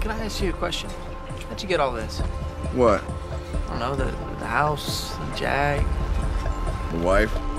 can I ask you a question? How'd you get all this? What? I don't know, the house, the Jag. The wife?